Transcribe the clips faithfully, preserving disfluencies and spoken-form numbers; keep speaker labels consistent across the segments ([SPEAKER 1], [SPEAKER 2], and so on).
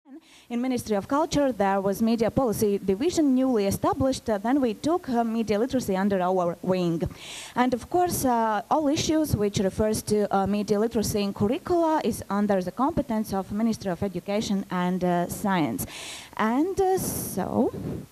[SPEAKER 1] In Ministry of Culture, there was Media Policy Division newly established. Uh, then we took uh, media literacy under our wing. And of course, uh, all issues which refers to uh, media literacy in curricula is under the competence of Ministry of Education and uh, Science. And uh, so...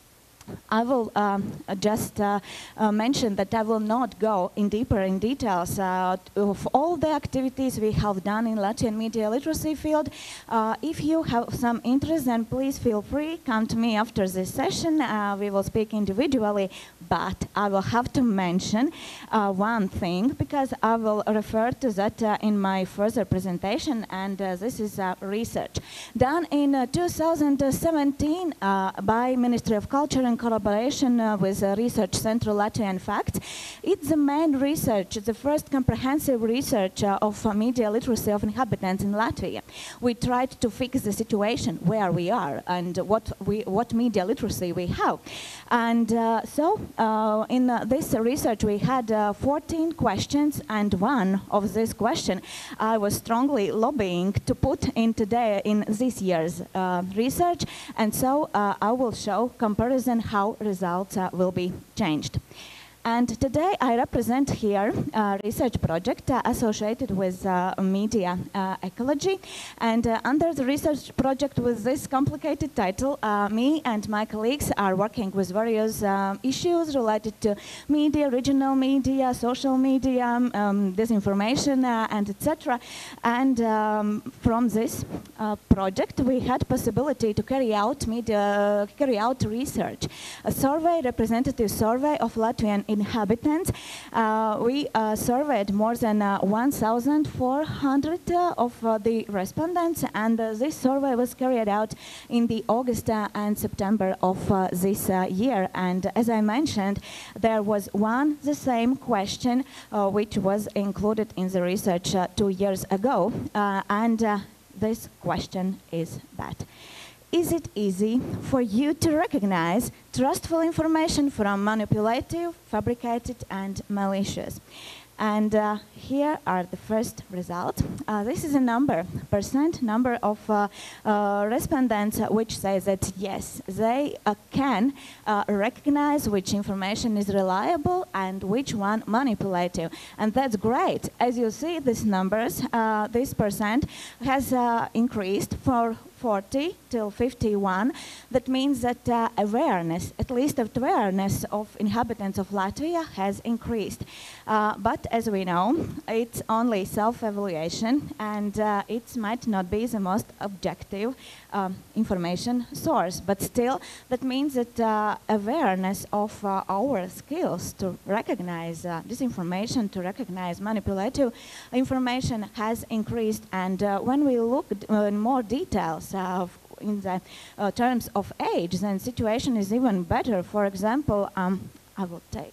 [SPEAKER 1] I will um, just uh, uh, mention that I will not go in deeper in details uh, of all the activities we have done in Latvian media literacy field. Uh, if you have some interest, then please feel free, come to me after this session. Uh, we will speak individually, but I will have to mention uh, one thing, because I will refer to that uh, in my further presentation, and uh, this is uh, research done in uh, two thousand seventeen uh, by Ministry of Culture and collaboration uh, with uh, Research Center Latvian Facts. It's the main research, the first comprehensive research uh, of uh, media literacy of inhabitants in Latvia. We tried to fix the situation where we are and what we what media literacy we have. And uh, so uh, in uh, this research we had uh, fourteen questions, and one of this question I was strongly lobbying to put in today in this year's uh, research, and so uh, I will show comparison how results uh, will be changed. And today I represent here a research project uh, associated with uh, media uh, ecology. And uh, under the research project with this complicated title, uh, me and my colleagues are working with various uh, issues related to media, regional media, social media, um, disinformation, uh, and et cetera. And um, from this uh, project, we had possibility to carry out media, carry out research, a survey, representative survey of Latvian inhabitants. Uh, we uh, surveyed more than uh, one thousand four hundred uh, of uh, the respondents, and uh, this survey was carried out in the August uh, and September of uh, this uh, year. And as I mentioned, there was one the same question uh, which was included in the research uh, two years ago, uh, and uh, this question is that: is it easy for you to recognize trustful information from manipulative, fabricated, and malicious? And uh, here are the first results. Uh, this is a number, percent number of uh, uh, respondents uh, which say that yes, they uh, can uh, recognize which information is reliable and which one manipulative. And that's great. As you see, these numbers, uh, this percent has uh, increased for forty till fifty-one. That means that uh, awareness, at least of awareness of inhabitants of Latvia, has increased. Uh, but as we know, it's only self-evaluation, and uh, it might not be the most objective um, information source. But still, that means that uh, awareness of uh, our skills to recognize uh, disinformation, to recognize manipulative information has increased. And uh, when we look in more details, Uh, in the uh, terms of age, then situation is even better. For example, um, I will take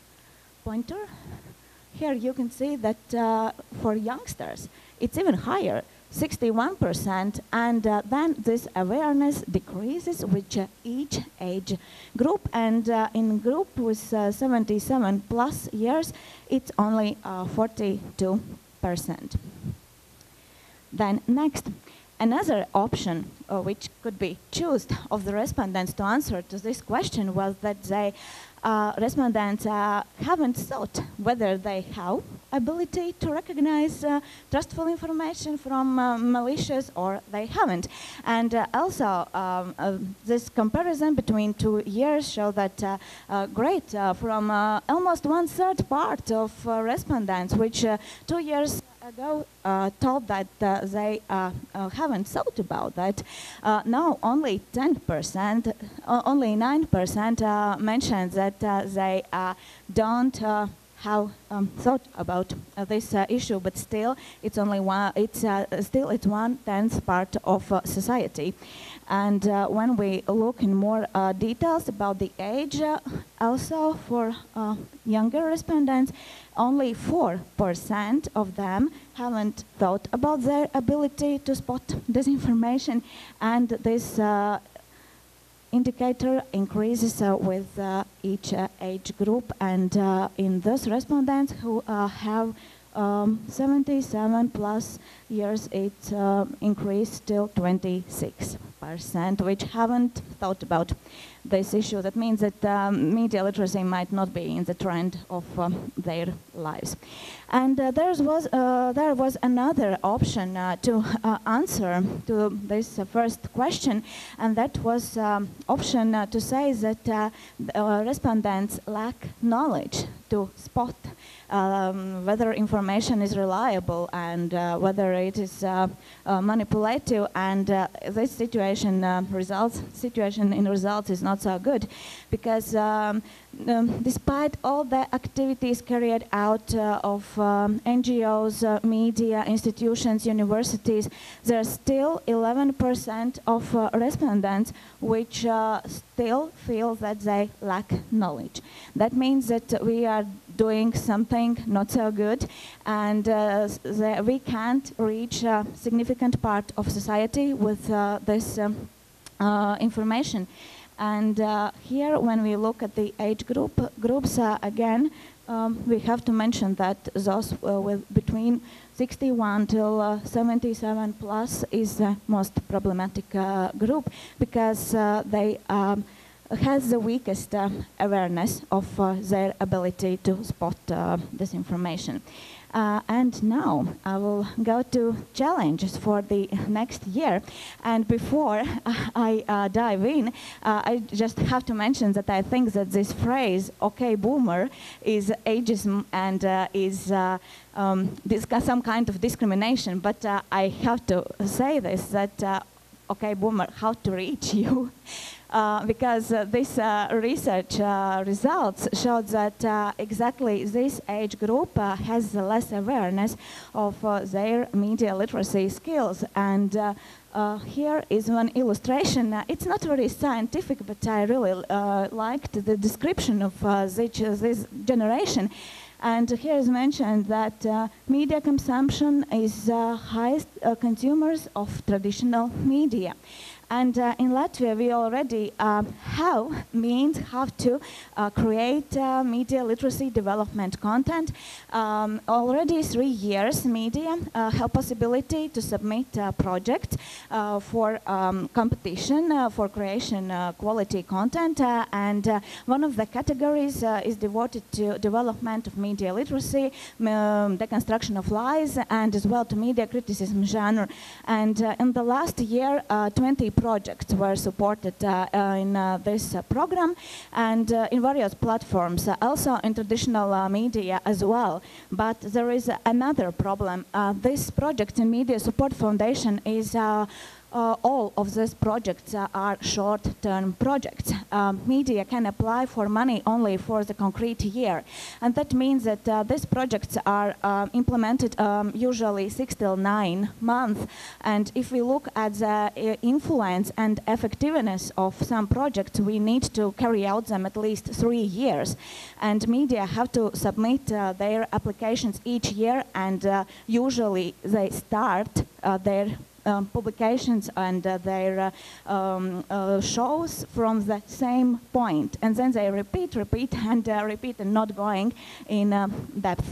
[SPEAKER 1] pointer. Here you can see that uh, for youngsters, it's even higher, sixty-one percent, and uh, then this awareness decreases with uh, each age group, and uh, in group with uh, seventy-seven plus years, it's only uh, forty-two percent. Then next, another option uh, which could be chosen of the respondents to answer to this question was that they uh, respondents uh, haven't thought whether they have ability to recognize uh, trustful information from uh, malicious, or they haven't. And uh, also um, uh, this comparison between two years show that uh, uh, great uh, from uh, almost one third part of uh, respondents, which uh, two years ago uh, told that uh, they uh, uh, haven't thought about that. Uh, now only ten percent, uh, only nine percent uh, mentioned that uh, they uh, don't uh, have um, thought about uh, this uh, issue, but still it's only one. It's uh, still it's one tenth part of uh, society. And uh, when we look in more uh, details about the age, uh, also for uh, younger respondents, only four percent of them haven't thought about their ability to spot disinformation, and this uh, indicator increases uh, with uh, each uh, age group. And uh, in those respondents who uh, have um, seventy-seven plus years it uh, increased till twenty-six percent, which haven't thought about this issue. That means that um, media literacy might not be in the trend of um, their lives. And uh, there was uh, there was another option uh, to uh, answer to this uh, first question, and that was um, option uh, to say that uh, uh, respondents lack knowledge to spot um, whether information is reliable and uh, whether it is uh, uh, manipulative, and uh, this situation uh, results situation in results is not so good, because um, um, despite all the activities carried out uh, of um, N G Os, uh, media, institutions, universities, there are still eleven percent of uh, respondents which uh, still feel that they lack knowledge. That means that we are doing something not so good, and uh, the, we can't reach a significant part of society with uh, this um, uh, information. And uh, here, when we look at the age group groups uh, again, um, we have to mention that those uh, with between sixty-one till uh, seventy-seven plus is the most problematic uh, group, because uh, they um, has the weakest uh, awareness of uh, their ability to spot uh, this information. Uh, and now I will go to challenges for the next year. And before I uh, dive in, uh, I just have to mention that I think that this phrase, "okay, boomer," is ageism and uh, is uh, um, some kind of discrimination. But uh, I have to say this, that uh, "okay, boomer," how to reach you? Uh, because uh, this uh, research uh, results showed that uh, exactly this age group uh, has less awareness of uh, their media literacy skills. And uh, uh, here is one illustration. Uh, it's not very scientific, but I really uh, liked the description of uh, this, uh, this generation. And here is mentioned that uh, media consumption is uh, highest uh, consumers of traditional media. And uh, in Latvia, we already uh, have means how to uh, create uh, media literacy development content. Um, already three years, media uh, have possibility to submit a project uh, for um, competition uh, for creation uh, quality content. Uh, and uh, one of the categories uh, is devoted to development of media literacy, um, deconstruction of lies, and as well to media criticism genre. And uh, in the last year, uh, twenty projects were supported uh, uh, in uh, this uh, program, and uh, in various platforms, uh, also in traditional uh, media as well. But there is uh, another problem. Uh, this project in Media Support Foundation is uh, Uh, all of these projects uh, are short-term projects. Uh, media can apply for money only for the concrete year. And that means that uh, these projects are uh, implemented um, usually six till nine months. And if we look at the uh, influence and effectiveness of some projects, we need to carry out them at least three years. And media have to submit uh, their applications each year, and uh, usually they start uh, their Um, publications and uh, their uh, um, uh, shows from the same point, and then they repeat, repeat, and uh, repeat, and not going in uh, depth.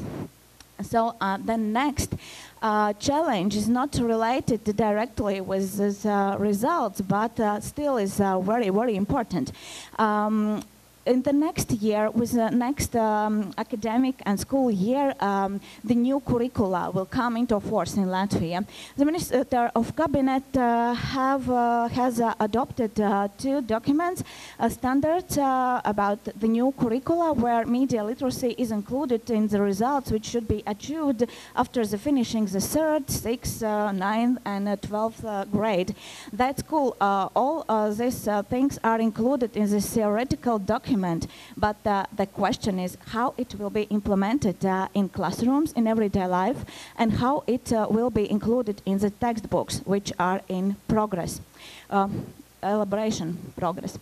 [SPEAKER 1] So uh, the next uh, challenge is not related directly with these uh, results, but uh, still is uh, very, very important. Um, In the next year, with the next um, academic and school year, um, the new curricula will come into force in Latvia. The Minister of Cabinet uh, have, uh, has uh, adopted uh, two documents, a standard uh, about the new curricula, where media literacy is included in the results which should be achieved after the finishing the third, sixth, uh, ninth, and uh, twelfth uh, grade. That's cool. Uh, all uh, these uh, things are included in this theoretical document. But uh, the question is how it will be implemented uh, in classrooms in everyday life, and how it uh, will be included in the textbooks, which are in progress, uh, elaboration progress.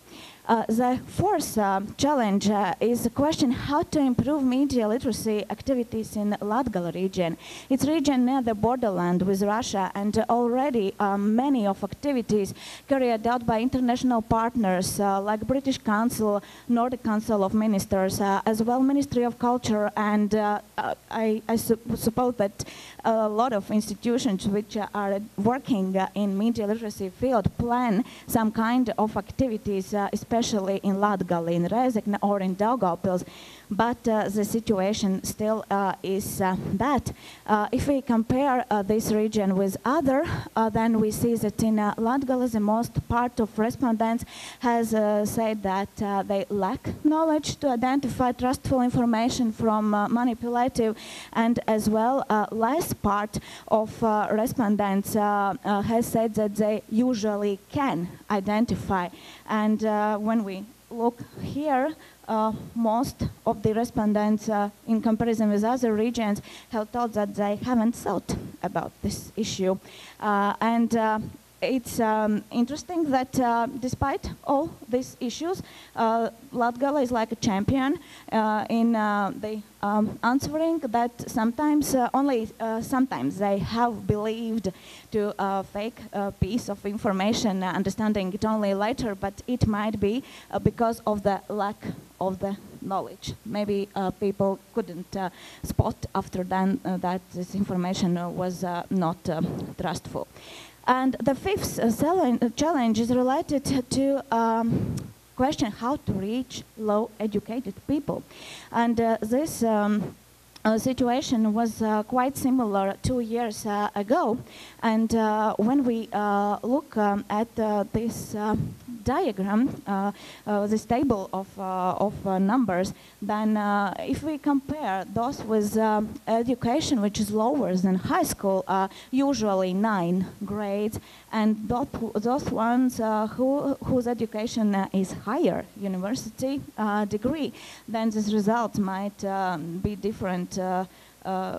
[SPEAKER 1] Uh, the fourth uh, challenge uh, is the question how to improve media literacy activities in Latgale region. It's region near the borderland with Russia, and uh, already uh, many of activities carried out by international partners uh, like British Council, Nordic Council of Ministers, uh, as well Ministry of Culture, and uh, uh, I, I su suppose that a lot of institutions which uh, are working uh, in media literacy field plan some kind of activities, uh, especially in Latgale, in Rezekne, or in Daugavpils. But uh, the situation still uh, is uh, bad. Uh, if we compare uh, this region with other, uh, then we see that in uh, Latgale, the most part of respondents has uh, said that uh, they lack knowledge to identify trustful information from uh, manipulative, and as well uh, less part of uh, respondents uh, uh, has said that they usually can identify. And uh, when we look here, uh, most of the respondents, uh, in comparison with other regions, have told that they haven't thought about this issue. Uh, and uh, it's um, interesting that uh, despite all these issues, uh, Latgale is like a champion uh, in uh, the um, answering that sometimes, uh, only uh, sometimes they have believed to a fake uh, piece of information, uh, understanding it only later, but it might be uh, because of the lack of the knowledge. Maybe uh, people couldn't uh, spot after then uh, that this information uh, was uh, not um, trustful. And the fifth uh, challenge is related to um, question how to reach low-educated people. And uh, this um, uh, situation was uh, quite similar two years uh, ago. And uh, when we uh, look um, at uh, this uh, diagram, uh, uh, this table of, uh, of uh, numbers, then uh, if we compare those with um, education which is lower than high school, uh, usually nine grades, and those, those ones uh, who, whose education uh, is higher, university uh, degree, then this result might um, be different. Uh, uh,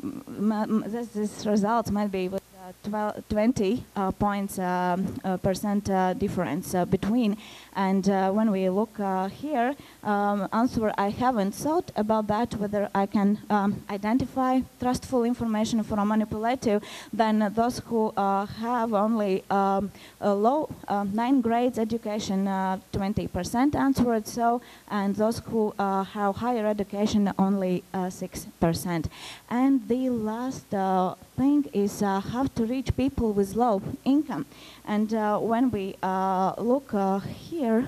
[SPEAKER 1] this, this result might be with twenty uh, points um, uh, percent uh, difference uh, between. And uh, when we look uh, here, um, answer I haven't thought about that, whether I can um, identify trustful information from manipulative, then uh, those who uh, have only um, a low uh, nine grades education, uh, twenty percent answered so, and those who uh, have higher education, only uh, six percent. And the last uh, thing is uh, how to reach people with low income. And uh, when we uh, look uh, here,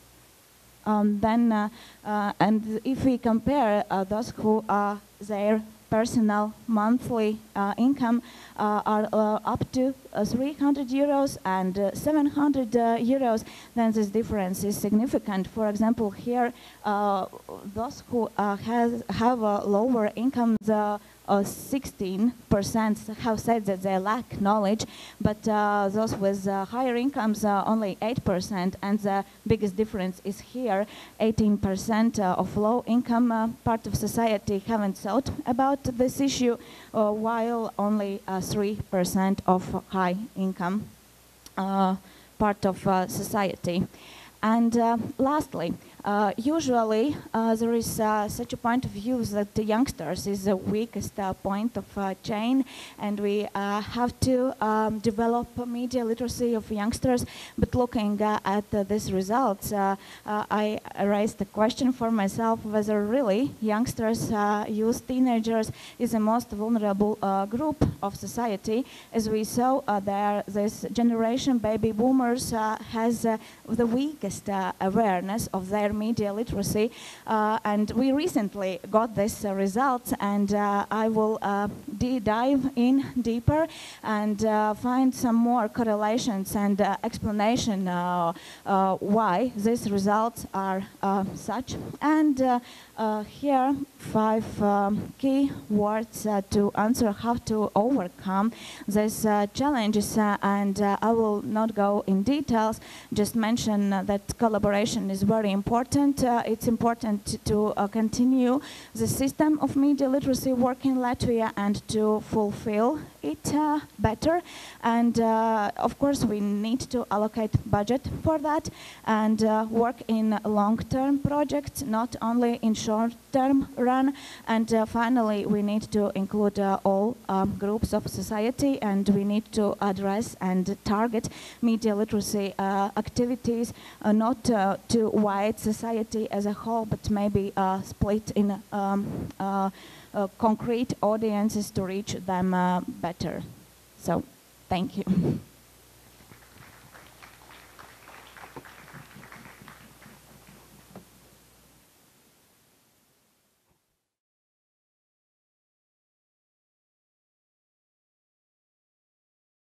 [SPEAKER 1] um, then, uh, uh, and if we compare uh, those who are their personal monthly uh, income uh, are uh, up to uh, three hundred euros and uh, seven hundred uh, euros, then this difference is significant. For example, here, uh, those who uh, has, have a lower income, the Uh, sixteen percent have said that they lack knowledge, but uh, those with uh, higher incomes, uh, only eight percent, and the biggest difference is here, eighteen percent uh, of low income uh, part of society haven't thought about this issue, uh, while only three percent of high income uh, part of uh, society. And uh, lastly, uh, usually uh, there is uh, such a point of view that the youngsters is the weakest uh, point of uh, chain, and we uh, have to um, develop media literacy of youngsters. But looking uh, at uh, these results, uh, uh, I raised the question for myself whether really youngsters, uh, youth, teenagers is the most vulnerable uh, group of society. As we saw uh, there, this generation, baby boomers, uh, has uh, the weakest uh, awareness of their media literacy, uh, and we recently got this uh, results, and uh, I will uh, dive in deeper and uh, find some more correlations and uh, explanation uh, uh, why these results are uh, such. And uh, Uh, here, five um, key words uh, to answer how to overcome these uh, challenges, uh, and uh, I will not go in details, just mention uh, that collaboration is very important. Uh, it's important to uh, continue the system of media literacy work in Latvia and to fulfill it uh, better. And uh, of course, we need to allocate budget for that and uh, work in long-term projects, not only in short-term run. And uh, finally, we need to include uh, all um, groups of society, and we need to address and target media literacy uh, activities, uh, not uh, to wide society as a whole, but maybe uh, split in um, uh, uh, concrete audiences to reach them uh, better. So, thank you.